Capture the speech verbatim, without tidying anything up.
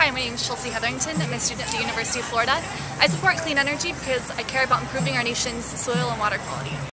Hi, my name is Chelsea Hetherington. I'm a student at the University of Florida. I support clean energy because I care about improving our nation's soil and water quality.